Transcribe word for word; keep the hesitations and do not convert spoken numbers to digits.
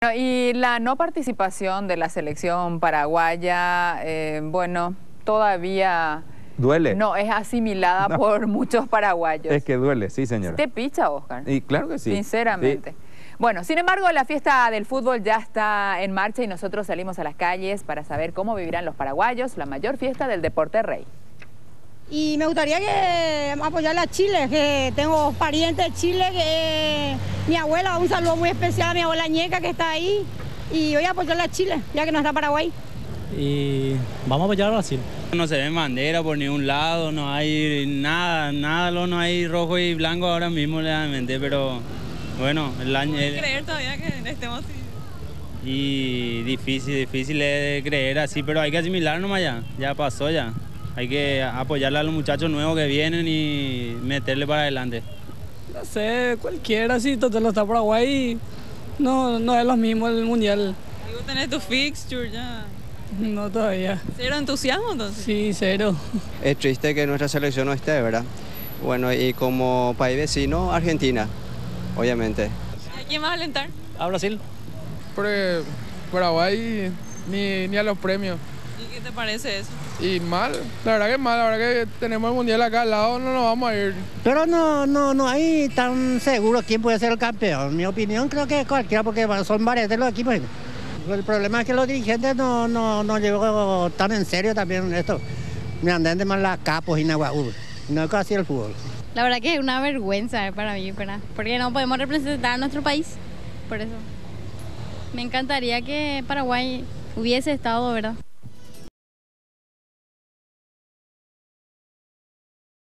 No, y la no participación de la selección paraguaya, eh, bueno, todavía Duele. no es asimilada No. por muchos paraguayos. Es que duele, sí, señora. ¿Te picha, Oscar? Y claro que sí. Sinceramente. Sí. Bueno, sin embargo, la fiesta del fútbol ya está en marcha y nosotros salimos a las calles para saber cómo vivirán los paraguayos la mayor fiesta del deporte rey. Y me gustaría que apoyar a Chile, que tengo parientes de Chile, que mi abuela, un saludo muy especial a mi abuela Ñeca que está ahí, y voy a apoyar a Chile, ya que no está Paraguay. Y vamos a apoyar a Brasil. No se ven bandera por ningún lado, no hay nada, nada, no hay rojo y blanco ahora mismo realmente, pero bueno, el año... ¿Puedes creer todavía que estemos así? Y difícil, difícil de creer así, pero hay que asimilar nomás ya, ya pasó ya. Hay que apoyarle a los muchachos nuevos que vienen y meterle para adelante. No sé, cualquiera, si total está Paraguay, no, no es lo mismo el mundial. ¿Y vos tenés tu fixture ya? No todavía. ¿Cero entusiasmo entonces? Sí, cero. Es triste que nuestra selección no esté, ¿verdad? Bueno, y como país vecino, Argentina, obviamente. ¿Y a quién vas a alentar? A Brasil. Porque Paraguay ni, ni a los premios. ¿Y qué te parece eso? Y mal, la verdad que es mal, la verdad que tenemos el mundial acá al lado, no nos vamos a ir. Pero no, no, no hay tan seguro quién puede ser el campeón. En mi opinión creo que cualquiera, porque son varios de los equipos. El problema es que los dirigentes no, no, no llevan tan en serio también esto. Me andan de más las capos y Nahuatl, no es casi el fútbol. La verdad que es una vergüenza para mí, ¿verdad? Porque no podemos representar a nuestro país, por eso. Me encantaría que Paraguay hubiese estado, ¿verdad?